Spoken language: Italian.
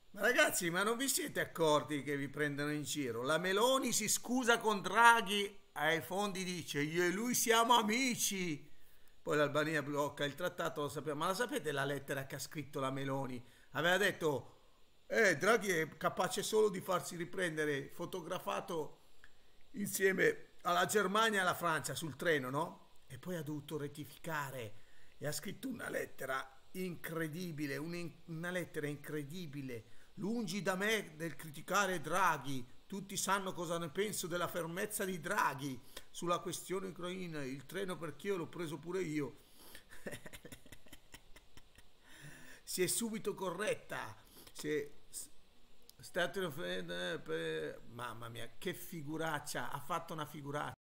Ma ragazzi, ma non vi siete accorti che vi prendono in giro? La Meloni si scusa con Draghi, ai fondi dice io e lui siamo amici. Poi l'Albania blocca il trattato, lo sappiamo. Ma la sapete la lettera che ha scritto la Meloni? Aveva detto, Draghi è capace solo di farsi riprendere fotografato insieme alla Germania e alla Francia sul treno, no? E poi ha dovuto rettificare e ha scritto una lettera incredibile, una lettera incredibile. Lungi da me del criticare Draghi, tutti sanno cosa ne penso della fermezza di Draghi sulla questione ucraina, il treno perché io l'ho preso pure io. Si è subito corretta. Si è stato, mamma mia, che figuraccia, ha fatto una figuraccia.